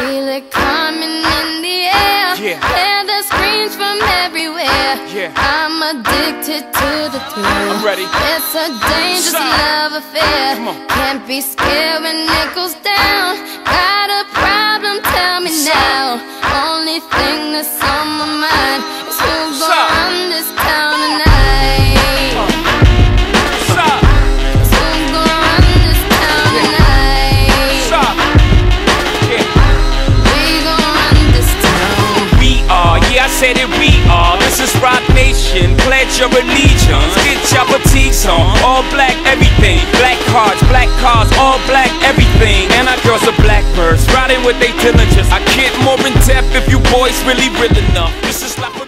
Feel it coming in the air. Hear the screams from everywhere. I'm addicted to the thrill. I'm ready. It's a dangerous love affair. Can't be scared when it goes down. Got a problem? Tell me now. Only thing that's on my mind is who's gonna run this town tonight. Said it, we are. This is Rock Nation. Pledge your allegiance. Get your fatigues on. All black everything. Black cars, all black everything. And our girls are blackbirds, riding with they diligence. I get more in depth if you boys really real enough. This is like